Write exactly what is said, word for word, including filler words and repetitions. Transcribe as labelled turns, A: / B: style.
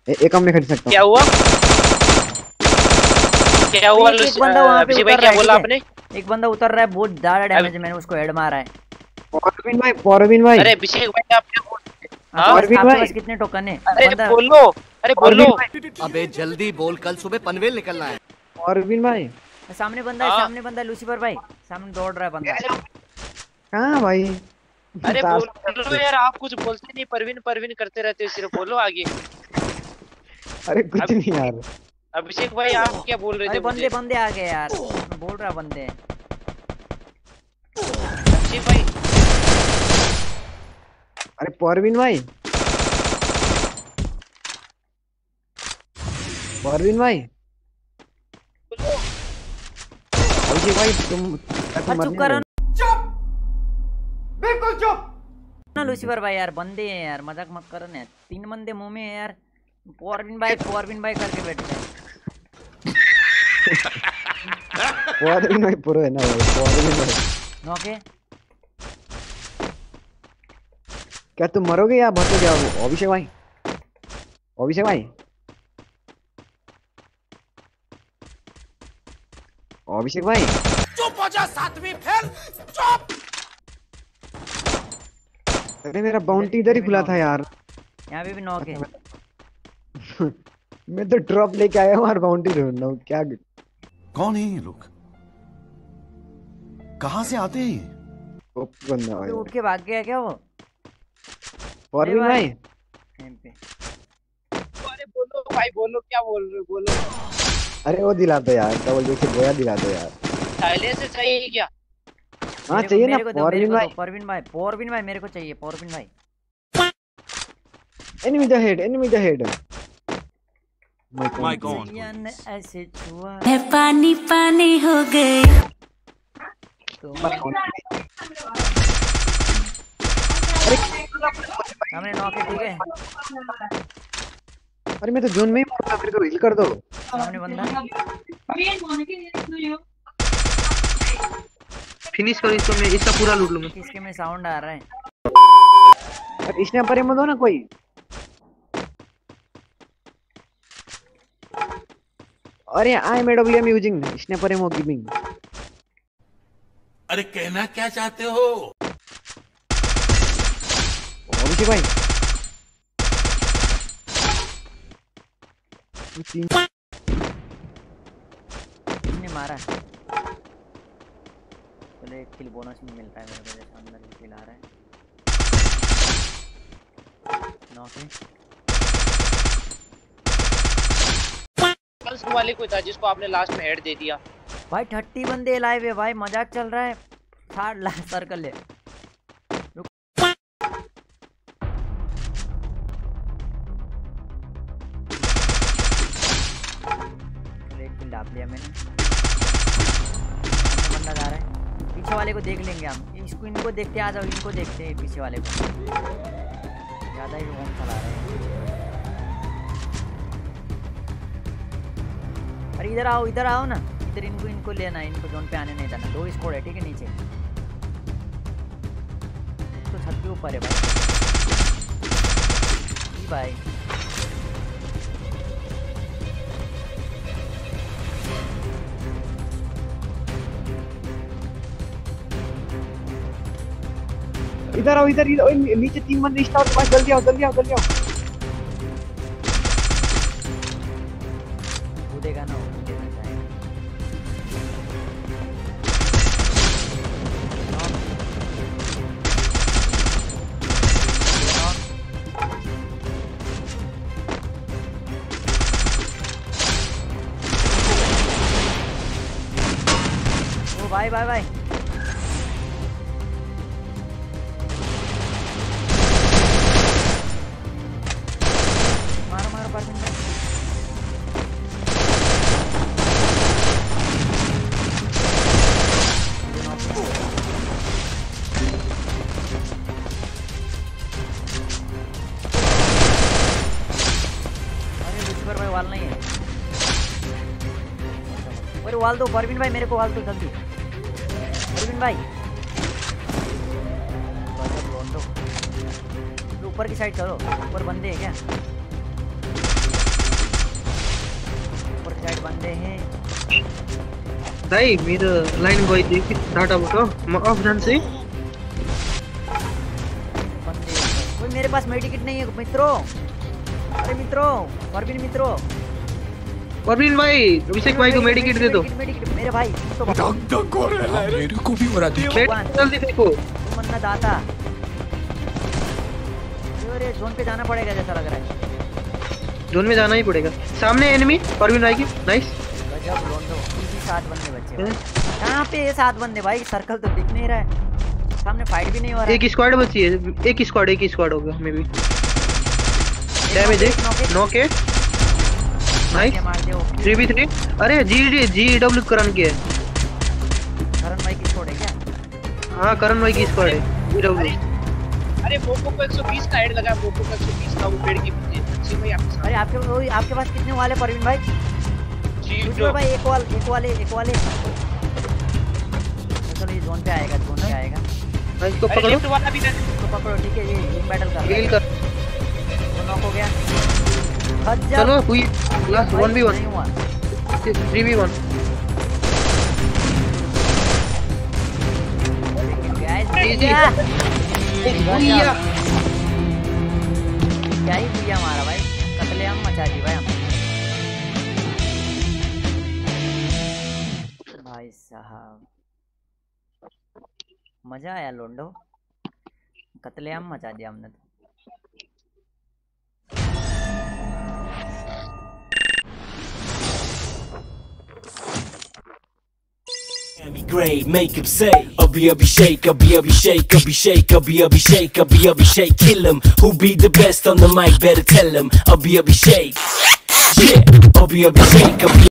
A: एक कम में खरीद सकता हूँ।
B: क्या हुआ क्या हुआ
C: एक बंदा वहाँ पे
B: अभिषेक भाई
C: उतर
B: क्या
C: रहा है,
B: बोला
C: ठीक है?
B: आपने?
C: एक बंदा उतर रहा है, बहुत ज्यादा डैमेज है, मैंने उसको हेड मारा है।
A: परवीन भाई परवीन भाई
B: अरे अभिषेक भाई आप क्या बोल रहे हैं?
C: आपके
B: हाँ?
C: पास
A: परवीन
C: आपके
A: भाई
C: पास कितने टोकन है?
B: अरे
C: बंदा
B: बोलो अरे बोलो।
A: परवीन भाई
D: अबे जल्दी बोल, कल सुबह पनवेल निकलना है।
A: परवीन भाई
C: सामने बंदा है,
B: हाँ।
C: सामने बंदा है, लूसीफर भाई सामने दौड़ रहा है बंदा।
A: कहाँ भाई?
B: अरे
A: ताश-
B: बोलो यार, आप कुछ बोलते नहीं, परवीन परवीन करते रहते हो, सिर्फ बोलो आगे।
A: अरे कुछ
B: अब-
A: नहीं यार।
B: अभिषेक भाई आप क्या बोल रहे
C: अरे
B: थे
C: बंदे
B: मुझे?
C: बंदे आ गए यार, मैं बोल रहा बंदे।
B: अभिषेक भाई
A: अरे परवीन भाई परवीन भाई
B: बोलो।
A: अभिषेक भाई तुम तुम
C: चुप
A: मरने
C: करो
A: दो।
C: ना लूसीफर भाई, यार बंदे हैं यार, मजाक मत करो ना, तीन बंदे मुंह में है यार। परवीन भाई परवीन भाई करके बैठ गए।
A: परवीन भाई प्रो है ना भाई परवीन भाई।
C: नौके
A: क्या तुम मरोगे या बचोगे अब? अभिषेक भाई अभिषेक भाई अभिषेक भाई
D: चुप हो जा सातवीं फेल, चुप।
A: अरे मेरा बाउंटी इधर ही खुला था यार।
C: यहाँ पे भी नौके।
A: मैं तो ड्रॉप लेके आया हूँ और बाउंटी ढूंढ रहा हूँ क्या।
D: कौन है ये लोग, कहाँ से आते हैं ये?
A: ओपी बंदा
C: तो
A: भाई
C: उठ के भाग गया क्या वो?
A: परवीन
C: भाई।
A: भाई
C: यहाँ पे।
B: अरे बोलो भाई बोलो, क्या बोल रहे हो बोलो।
A: अरे वो दिला दो यार, क्या बोल रहे बोया दिला दो यार।
B: साइलेंस से चाहिए क्या?
A: हाँ
C: मेरे को-
A: चाहिए ना
C: मेरे को दो, मेरे
A: परवीन
C: को
A: भाई।
C: दो, परवीन भाई परवीन भाई मेरे को चाहिए परवीन भाई।
A: Enemy the head enemy the head.
D: My God.
C: जयन ऐसे छुआ
E: मैं पानी पानी हो गई।
C: तो सामने नौके, ठीक है?
A: अरे मैं तो जोन में ही मरता, मेरे को हील कर दो।
C: सामने बंदा।
F: फिनिश करो इसको, मैं इसका पूरा लूट लूंगा।
C: किसके में साउंड आ रहा है?
A: अरे इसने पर मत दो ना कोई। अरे I am AWM using sniper ammo giving.
D: अरे कहना क्या चाहते हो?
A: अभिषेक भाई तीन
C: किसने मारा? चलो एक किल बोनस में मिलता है मेरे को, जैसे अंदर एक किल आ रहा है। नौके
B: पल्स वाले कोई था जिसको आपने लास्ट में हेड दे दिया।
C: भाई थर्टी बंदे लाइव है भाई, मजाक चल रहा है। थार्ड लास्ट सर्कल है। एक किल डाल लिया मैंने। बंदा जा रहा है, पीछे वाले को देख लेंगे हम। इसको इनको देखते आ जाओ, इनको देखते हैं पीछे वाले को। ज्यादा ही होम चला रहे हैं। अरे इधर आओ इधर आओ ना, इधर इनको इनको लेना है, इनको जोन पे आने नहीं देना। दो स्कोर है, ठीक है? नीचे तो छत के ऊपर है भाई। ई भाई
A: इधर आओ इधर इधर ओए, नीचे तीन बंदे स्टार्ट पास। जल्दी आओ जल्दी आओ जल्दी आओ।
C: कूदेगा ना, वो कूदेना चाहेगा। ओ भाई भाई भाई मारो मारो परवीन भाई। अरे लूसीफर भाई वाल नहीं है। अरे वाल दो परवीन भाई, मेरे को वाल दो जल्दी परवीन भाई। ऊपर की साइड चलो, ऊपर बंदे हैं क्या? बंदे हैं।
F: भाई मेरा लाइन बॉय देख डाटा बोलो म ऑफ रन से
C: बंदे कोई मेरे पास मेडिकेट नहीं है मित्रों। अरे मित्रों परवीन मित्रों
F: परवीन भाई अभिषेक भाई को मेडिकेट दे दो।
C: मेडिकेट मेरे भाई तो
D: मेरे को भी हो रहा
F: मेडिकेट जल्दी देखो
C: मन्ना दाता। अरे जोन पे जाना पड़ेगा जैसा लग रहा है।
F: जोन में जाना ही पड़ेगा। सामने एनिमी परवीन भाई की नाइस।
C: गजब लोंडो इसी सात बंदे बच्चे कहाँ पे ये सात बंदे भाई सर्कल तो दिख नहीं रहा है। सामने फाइट भी नहीं हो रहा है।
F: एक स्क्वाड बची है एक स्क्वाड एक स्क्वाड होगा मे बी। डैमेज है नॉक है नाइस थ्री वी थ्री। अरे जी जी डब्ल्यू करण की है।
C: करण भाई की स्क्वाड है क्या?
F: हाँ करण भाई की स्क्वाड है जी डब्ल्यू।
B: अरे मोको को एक सौ बीस का हेड लगा मोको को एक सौ बीस का वो पेड़ के पीछे अच्छी भाई आपके साथ।
C: अरे आपके वो आपके पास कितने वाले परवीन भाई?
B: जी
C: जो भाई एक वाल एक वाले एक वाले चलो ये जोन पे आएगा जोन पे आएगा।
F: भाई इसको
B: अरे
F: पकड़ो
B: लेफ्ट वाला भी
C: इसको पकड़ो ठीक है ये एक बैटल कर
F: हील कर
C: वो नॉक हो गया। गजब
F: चलो हुई लास्ट वन वी वन
C: नहीं हुआ।
F: Three v one.
C: गाइस
F: जी, जी।
C: क्या
F: भैया
C: क्या ही भैया हमारा भाई कतलेआम मचा दी भाई हम भाई साहब मजा आया लोंडो कतलेआम मचा दिया हमने तो।
G: Great, make him say, Abhi Abhi shake, Abhi Abhi shake, Abhi shake, Abhi Abhi shake, Abhi Abhi shake, kill him. Who be the best on the mic? Better tell him, Abhi Abhi shake. Yeah, Abhi Abhi shake, Abhi